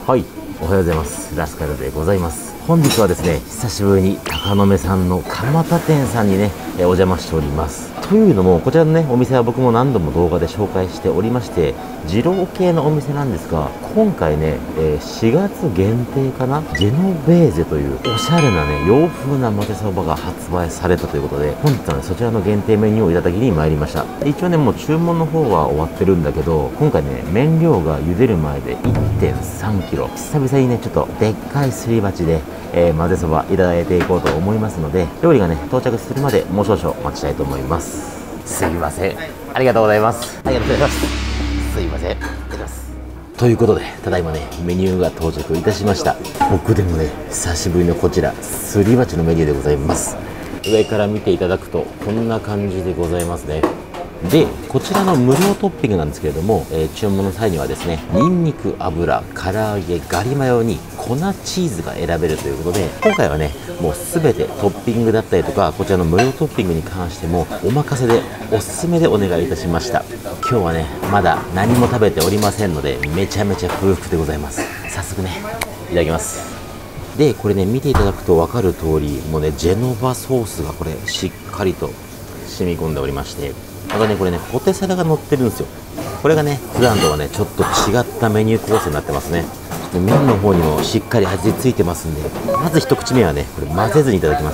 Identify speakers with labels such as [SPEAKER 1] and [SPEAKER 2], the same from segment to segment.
[SPEAKER 1] はい、おはようございます。ラスカルでございます。本日はですね、久しぶりに鷹の目さんの蒲田店さんにね、お邪魔しております。というのも、こちらのね、お店は僕も何度も動画で紹介しておりまして、二郎系のお店なんですが、今回ね、4月限定かな、ジェノベーゼというおしゃれなね、洋風な混ぜそばが発売されたということで、本日はね、そちらの限定メニューをいただきに参りました。一応ね、もう注文の方は終わってるんだけど、今回ね、麺量が茹でる前で 1.3 キロ。久々にね、ちょっとでっかいすり鉢で、混ぜそばいただいていこうと思いますので、料理がね、到着するまでもう少々待ちたいと思います。すいません。ありがとうございます。ありがとうございます。すいません。いただきます。ということで、ただいまね、メニューが到着いたしました。僕でもね、久しぶりのこちら、すり鉢のメニューでございます。上から見ていただくと、こんな感じでございますね。で、こちらの無料トッピングなんですけれども、注文の際にはですね、ニンニク、油、唐揚げ、ガリマヨに粉チーズが選べるということで、今回はね、もうすべてトッピングだったりとか、こちらの無料トッピングに関してもお任せで、おすすめでお願いいたしました。今日はね、まだ何も食べておりませんので、めちゃめちゃ空腹でございます。早速ね、いただきます。で、これね、見ていただくと分かる通り、もうね、ジェノバソースがこれ、しっかりと染み込んでおりまして、あとね、これね、ポテサラが乗ってるんですよ。これがね、普段とはね、ちょっと違ったメニュー構成になってますね。で、麺の方にもしっかり味付いてますんで、まず一口目はね、これ混ぜずにいただきます。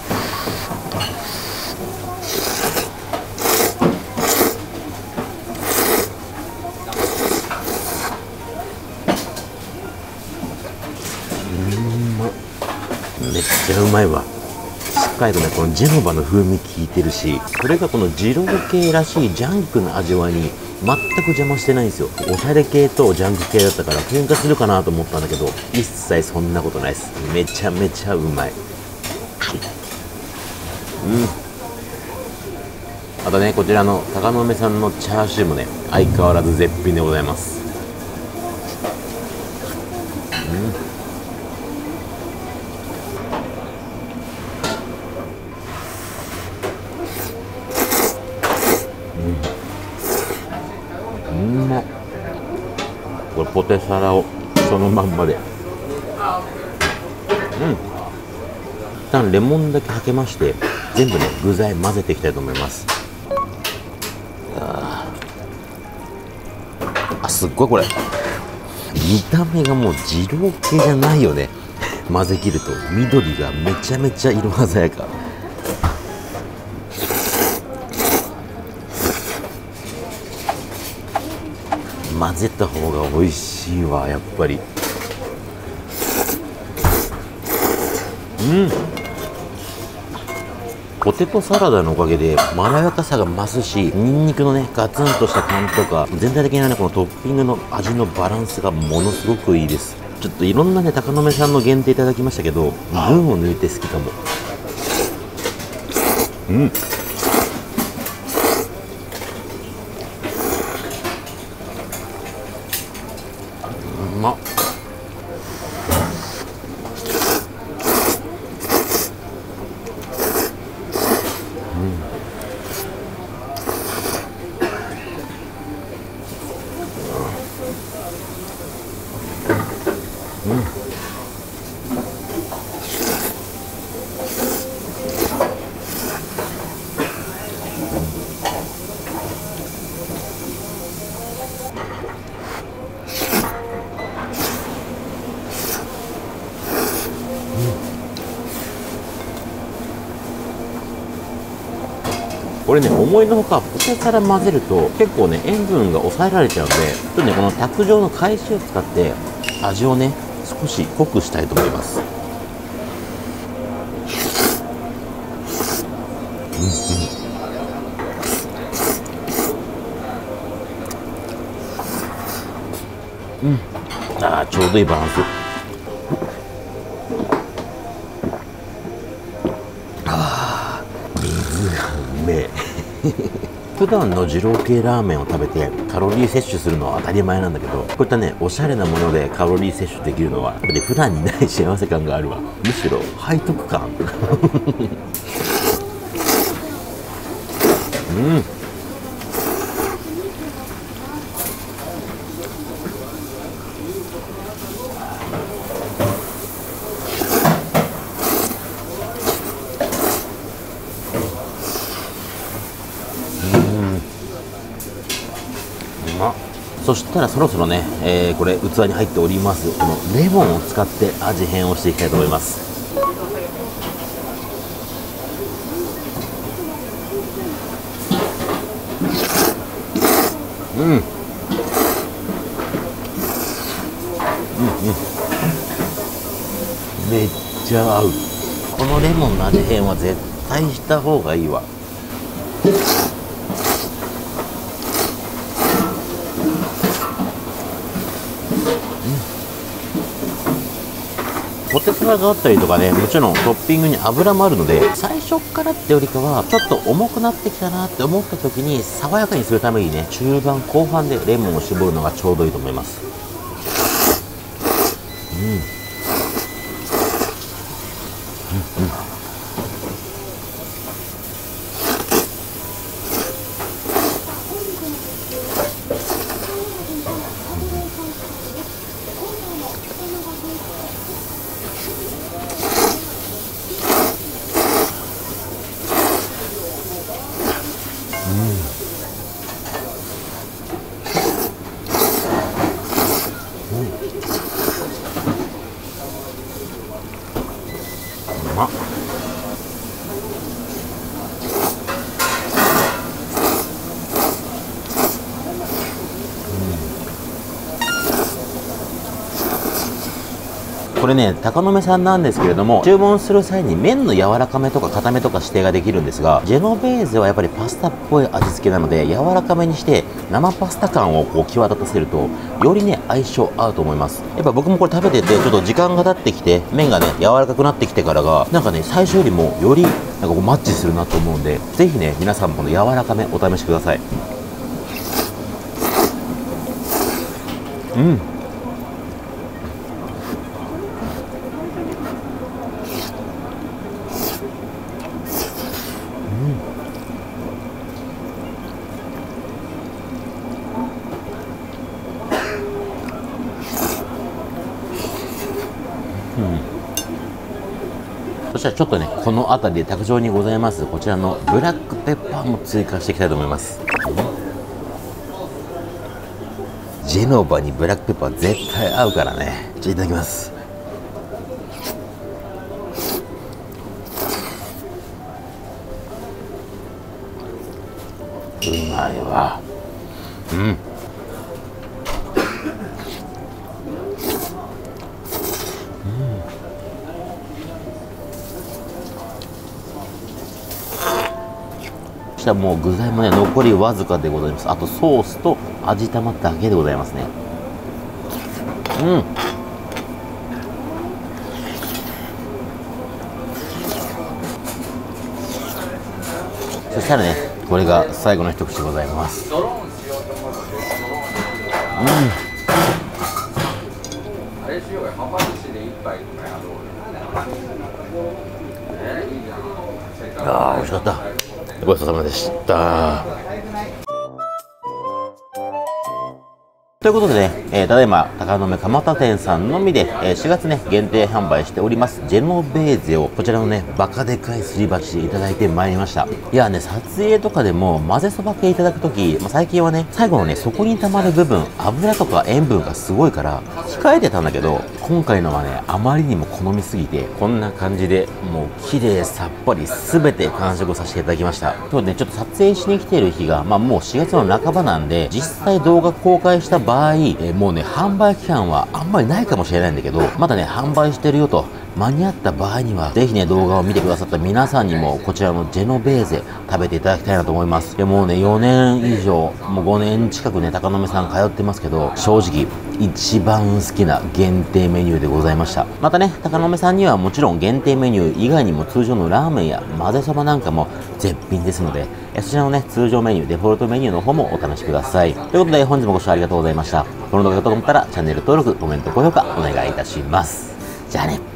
[SPEAKER 1] めっちゃうまいわ。しっかりとね、このジェノバの風味効いてるし、これがこの二郎系らしいジャンクの味わいに全く邪魔してないんですよ。おしゃれ系とジャンク系だったから喧嘩するかなと思ったんだけど、一切そんなことないです。めちゃめちゃうまい。あとね、こちらの鷹の目さんのチャーシューもね、相変わらず絶品でございます。これポテサラをそのまんまで、一旦レモンだけかけまして、全部ね具材混ぜていきたいと思います。すっごいこれ見た目がもう二郎系じゃないよね。混ぜ切ると緑がめちゃめちゃ色鮮やか。混ぜた方が美味しいわ、やっぱり。ポテトサラダのおかげでまろやかさが増すし、ニンニクのねガツンとした感じとか、全体的なねこのトッピングの味のバランスがものすごくいいです。ちょっといろんなね鷹の目さんの限定いただきましたけど、群を抜いて好きかも。うまっ。これね、思いのほかポテサラ混ぜると結構ね塩分が抑えられちゃうんで、ちょっとねこの卓上の返しを使って味をね少し濃くしたいと思います。ちょうどいいバランス。水がうめえ。普段の二郎系ラーメンを食べてカロリー摂取するのは当たり前なんだけど、こういったねおしゃれなものでカロリー摂取できるのはやっぱり普段にない幸せ感があるわ。むしろ背徳感。 そしたらそろそろね、これ器に入っておりますこのレモンを使って味変をしていきたいと思います。うん、うんうん、めっちゃ合う。このレモンの味変は絶対した方がいいわ。ポテサラがあったりとかね、もちろんトッピングに油もあるので、最初からってよりかはちょっと重くなってきたなって思った時に爽やかにするためにね、中盤後半でレモンを絞るのがちょうどいいと思います。うんうんうん、うまっ。これね、鷹の目さんなんですけれども、注文する際に麺の柔らかめとか固めとか指定ができるんですが、ジェノベーゼはやっぱりパスタっぽい味付けなので、柔らかめにして生パスタ感をこう際立たせると、よりね、相性合うと思います。やっぱ僕もこれ食べてて、ちょっと時間が経ってきて、麺がね、柔らかくなってきてからが、なんかね、最初よりもよりなんかこうマッチするなと思うんで、ぜひね、皆さんもこの柔らかめお試しください。うん。そしたらちょっとね、この辺りで卓上にございますこちらのブラックペッパーも追加していきたいと思います。ジェノバにブラックペッパー絶対合うからね。じゃあいただきます。うまいわ。うん。そしたらもう具材もね、残りわずかでございます。あとソースと味玉だけでございますね。うん。そしたらね、これが最後の一口でございます。うん。ああ、美味しかった。ごちそうさまでした。ということでね、ただいま鷹の目蒲田店さんのみで、4月ね限定販売しておりますジェノベーゼをこちらのねバカでかいすり鉢でいただいてまいりました。いやね、撮影とかでも混ぜそば系いただくとき、最近はね最後のね底に溜まる部分、油とか塩分がすごいから控えてたんだけど、今回のはねあまりにも好みすぎてこんな感じでもう綺麗さっぱり全て完食させていただきました。今日ねちょっと撮影しに来ている日がもう4月の半ばなんで、実際動画公開した場合もうね販売期間はあんまりないかもしれないんだけど、まだね販売してるよと間に合った場合にはぜひね動画を見てくださった皆さんにもこちらのジェノベーゼ食べていただきたいなと思います。でもうね4年以上もう5年近くね鷹の目さん通ってますけど、正直一番好きな限定メニューでございました。またね鷹の目さんにはもちろん限定メニュー以外にも通常のラーメンや混ぜそばなんかも絶品ですので、そちらのね通常メニュー、デフォルトメニューの方もお試しください。ということで本日もご視聴ありがとうございました。この動画が良かったと思ったらチャンネル登録、コメント、高評価お願いいたします。じゃあね。